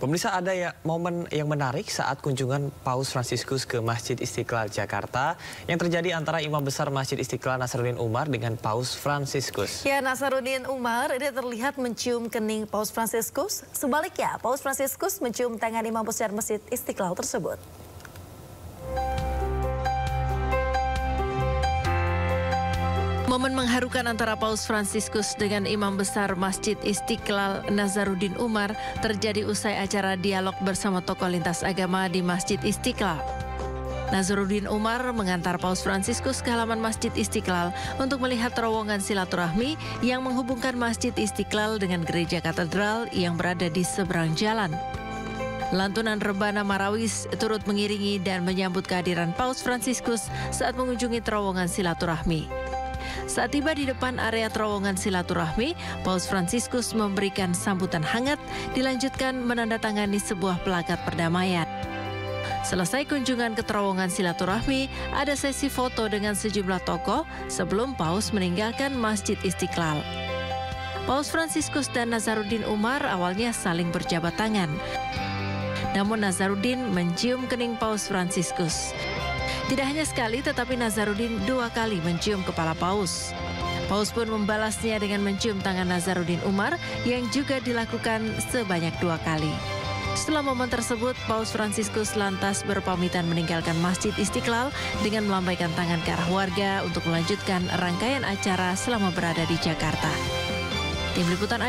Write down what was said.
Pemirsa, ada ya momen yang menarik saat kunjungan Paus Fransiskus ke Masjid Istiqlal Jakarta yang terjadi antara Imam Besar Masjid Istiqlal Nasaruddin Umar dengan Paus Fransiskus. Ya, Nasaruddin Umar ini terlihat mencium kening Paus Fransiskus. Sebaliknya, Paus Fransiskus mencium tangan Imam Besar Masjid Istiqlal tersebut. Momen mengharukan antara Paus Fransiskus dengan Imam Besar Masjid Istiqlal Nasaruddin Umar terjadi usai acara dialog bersama tokoh lintas agama di Masjid Istiqlal. Nasaruddin Umar mengantar Paus Fransiskus ke halaman Masjid Istiqlal untuk melihat terowongan silaturahmi yang menghubungkan Masjid Istiqlal dengan gereja katedral yang berada di seberang jalan. Lantunan rebana Marawis turut mengiringi dan menyambut kehadiran Paus Fransiskus saat mengunjungi terowongan silaturahmi. Saat tiba di depan area terowongan silaturahmi, Paus Fransiskus memberikan sambutan hangat, dilanjutkan menandatangani sebuah plakat perdamaian. Selesai kunjungan ke terowongan silaturahmi, ada sesi foto dengan sejumlah tokoh sebelum Paus meninggalkan Masjid Istiqlal. Paus Fransiskus dan Nasaruddin Umar awalnya saling berjabat tangan. Namun Nasaruddin mencium kening Paus Fransiskus. Tidak hanya sekali, tetapi Nasaruddin 2 kali mencium kepala Paus. Paus pun membalasnya dengan mencium tangan Nasaruddin Umar yang juga dilakukan sebanyak 2 kali. Setelah momen tersebut, Paus Fransiskus lantas berpamitan meninggalkan Masjid Istiqlal dengan melambaikan tangan ke arah warga untuk melanjutkan rangkaian acara selama berada di Jakarta. Tim Liputan